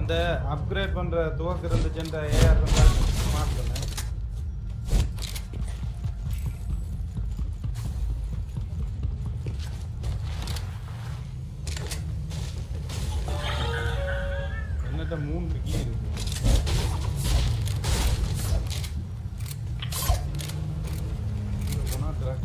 அந்த அப்கிரேட் பண்ற துவக்க இருந்துச்சு ஏஆர் ஸ்மார்ட் பண்ணேன். என்னட்ட 3 கீ இருக்கு. போனா ட்ராக்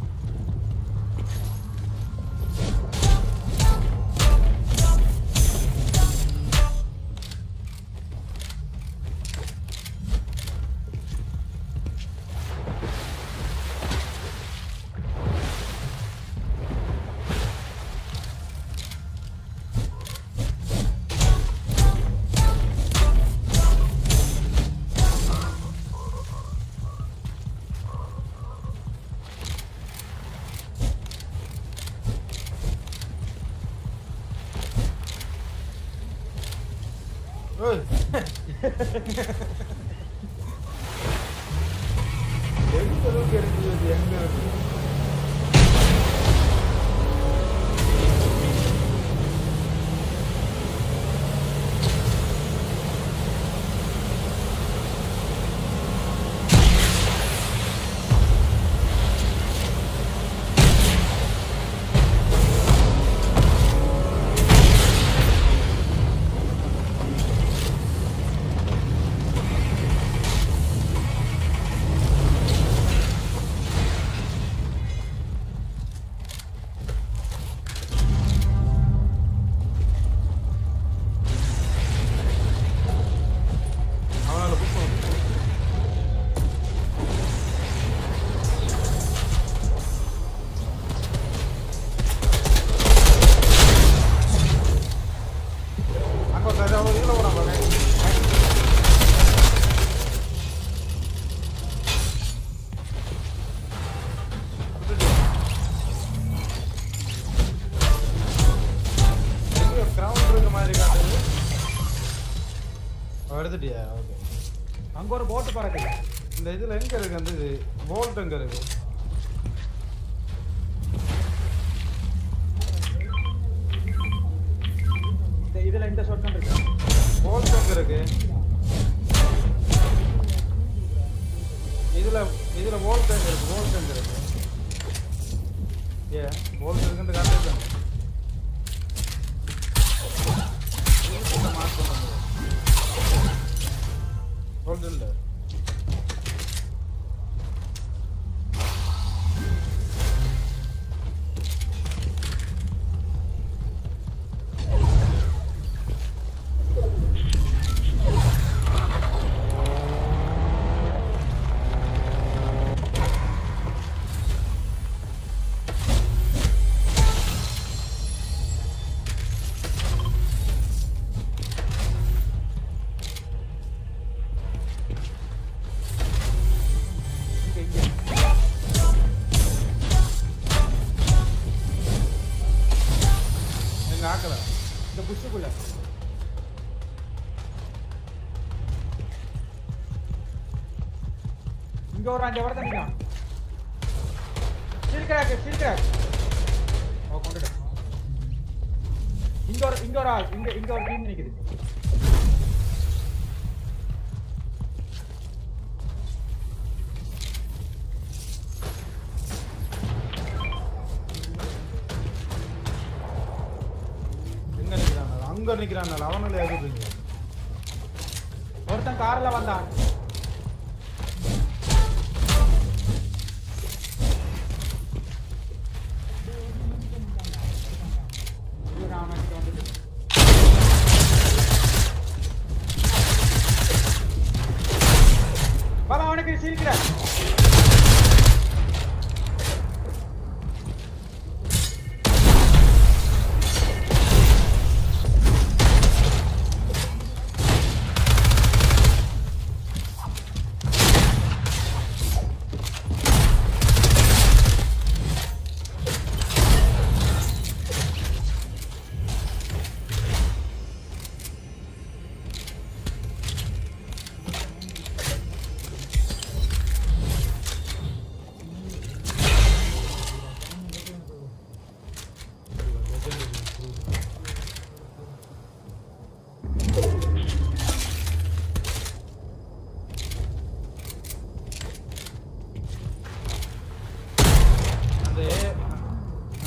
அங்க ஒரு போட் பறக்குது. இந்த இதுல எங்க இருக்கு அந்த இது போல்ட் எங்க இருக்கு? இதுல இந்த ஷாட் இருக்கு. போல்ட் எங்க இருக்கு? இதுல போல்ட் எங்க இருக்கு? போல்ட் எங்க இருக்கு? போல்ட் இருக்குன்னு காட்டுது. போல்ட் இல்ல. இங்க ஒரு அஞ்சு வர தம்பிங்க ஸ்டீல் கிராக் ஓ கொண்டுட இங்க ஒரு டீம் நிக்குது அங்க நிக்கிறான் அவனுல ஏறிடுங்க ஒருத்தன் கார்ல வந்தான் பல அவனுக்கு சீக்கிரம்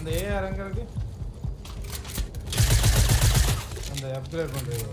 அந்த ஏஆர் எங்க இருக்கு அந்த அப்கிரேட் பண்றது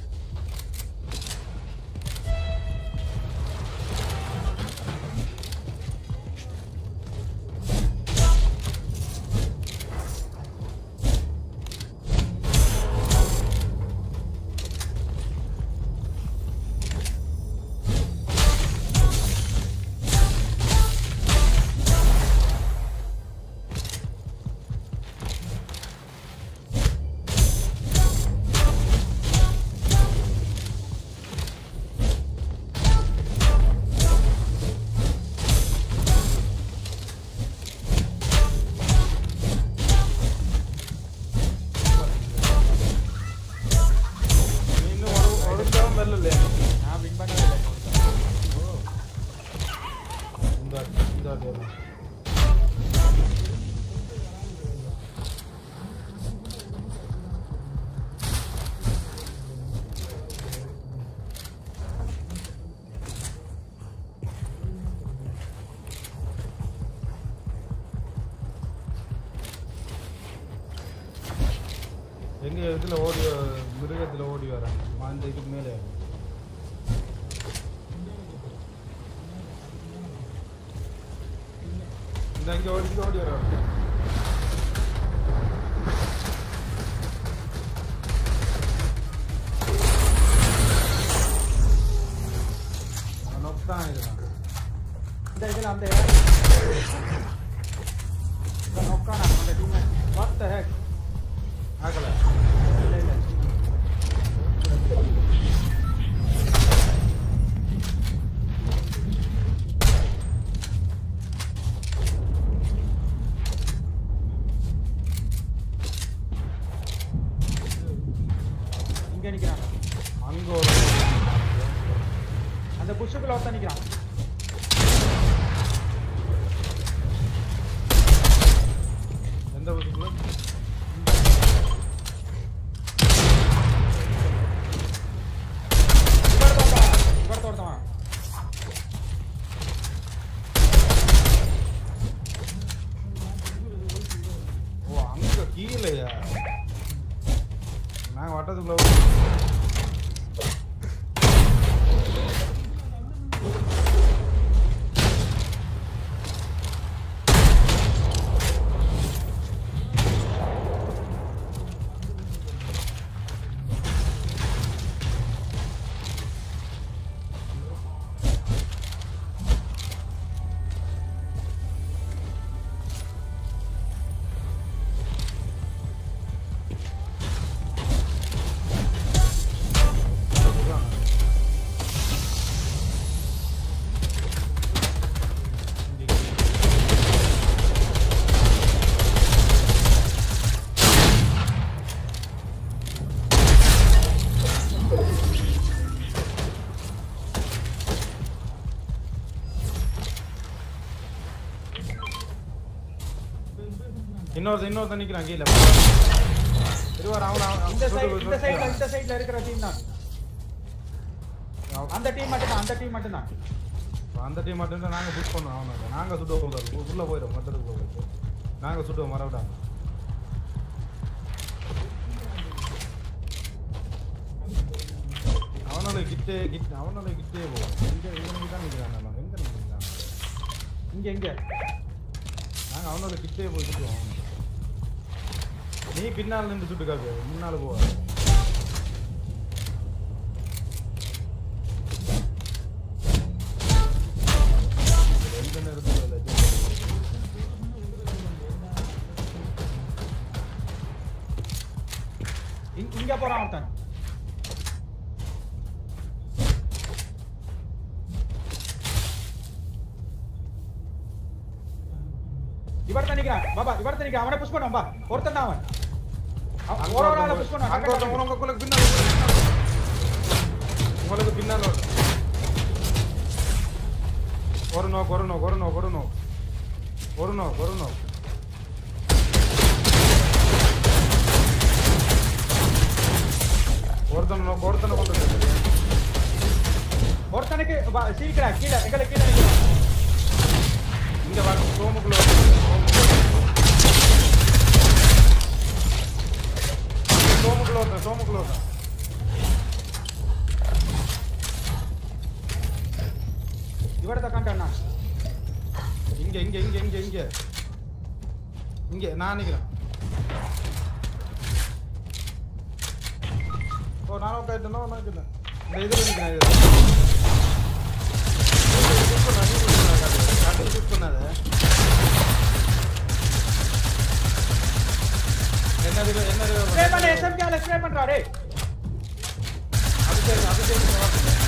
எங்க இதுல ஓடி மிருகத்துல ஓடி வராங்க அந்த இதுக்கு மேலே இந்த இங்க ஓடி வராங்க நொக்தான் இருக்காங்க இந்த இதுல அந்த நொக்கானா அந்த டீம் வாட் தி ஹெக் ஆகல இல்ல இல்ல இங்க நிக்கிறான் அங்க ஒரு அந்த புஷ்க்குள்ள ஒருத்தன் நிக்கிறான் எந்த புஷ்க்குள்ள கீழேயா நாங்க வட்டத்துக்குள்ள இன்னொருத்த நிக்கிறான் கீழே இருவார் அவன் இந்த சைடுல இருக்கிற டீம் தான் அந்த டீம் மட்டும் தான் அந்த டீம் மட்டும் தான் நாங்க புஷ் பண்ணோம் அவனை நாங்க சுடுவோம் உள்ள போயிடும் மற்றதுக்குள்ள போயிடும் நாங்க சுடுவோம் மறவிடாங்க அவனோட கிட்டே போவோம் இவனுக்கு தான் நிற்கிறான் நம்ம எங்க நிற்கிறான் இங்க நாங்க அவனோட கிட்டே போய் சுடுவோம் நீ பின்னால் நின்று சுட்டுக்காது முன்னால போவ எந்த நேரத்துல இங்க போறான் ஒருத்தன் இவர்தான் நிக்கிறான் பாபா இவர்தான் நிக்கிறான் அவனை புஷ் பண்ணுவோம் பா ஒருத்தன் தான் அவன் ஒரு ஆளை புஷ் பண்ணுவான் உங்களுக்கு பின்னால் ஒரு நோக் ஒருத்தனை கொண்டு ஒருத்தனுக்கு சீக்கிரம் கீழே எங்களை கீழே நிற்கிறோம் இங்க வர ரூமுக்குள்ள இங்க நான் நிக்கிறேன். ஓ நான் உட்கார்ந்தேனோ நான் நிக்கிறேன். இந்த இதுல நிக்கிறேன். ஷூட் பண்ணாத. என்னது ஸ்ப்ரே பண்ணு SMG ல ஸ்ப்ரே பண்றா டேய். அது சரி